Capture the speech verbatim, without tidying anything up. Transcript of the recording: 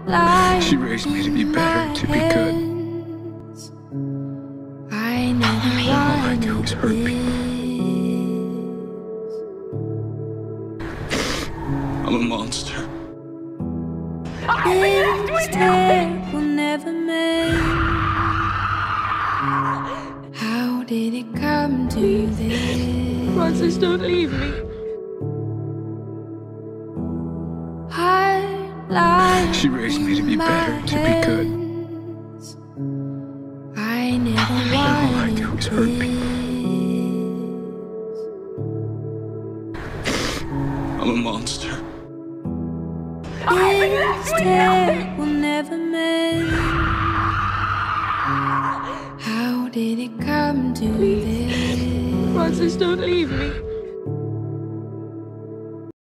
She raised me to be better, to be good. All I do is hurt people. I'm a monster. Will never make. How did it come to this? Francis, don't leave me. She raised me to be better, to be good. I never All I do is hurt people. I'm a monster. This will never mend. How did it come to this? Francis, don't leave me.